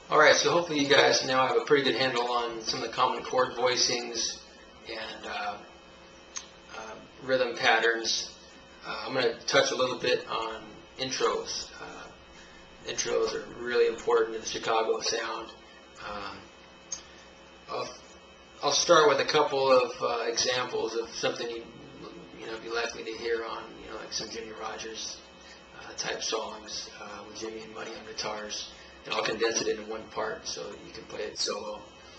Alright, so hopefully you guys now have a pretty good handle on some of the common chord voicings and rhythm patterns. I'm going to touch a little bit on intros. Intros are really important in the Chicago sound. I'll start with a couple of examples of something you'd be likely to hear on like some Jimmy Rogers type songs with Jimmy and Muddy on guitars, and I'll condense it into one part so you can play it solo.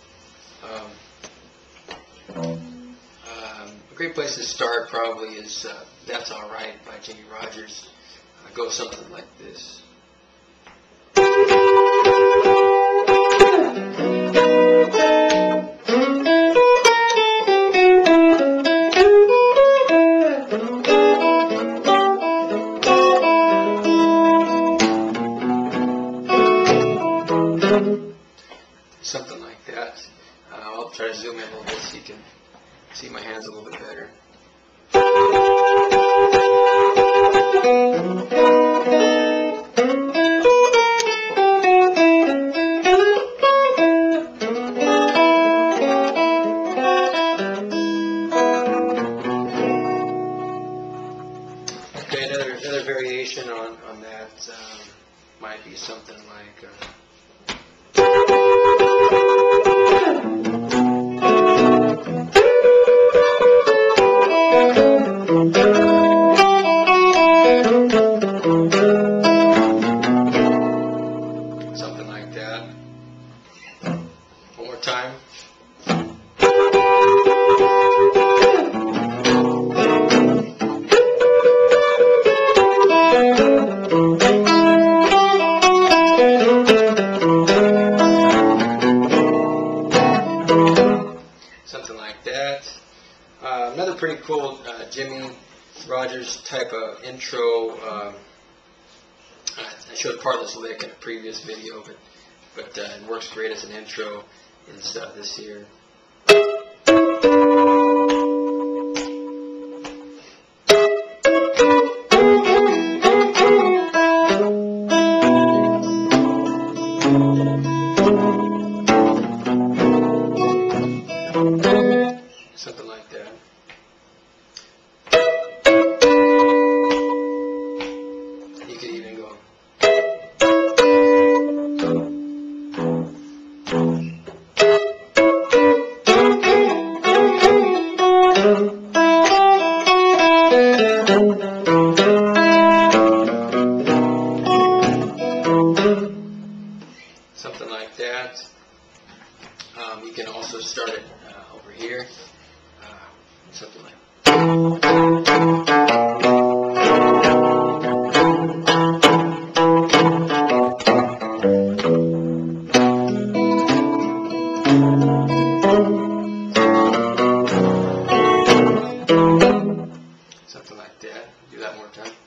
A great place to start probably is That's Alright by Jimmy Rogers. Goes something like this. Something like that. I'll try to zoom in a little bit so you can see my hands a little bit better. Okay, another variation on that might be something like something like that. One more time. Something like that. Another pretty cool Jimmy Rogers type of intro. I showed part of this lick in a previous video, but it works great as an intro. Is this here? Something like that. You could even go. Something like that. You can also start it over here. Something like something like that. Do that one more time.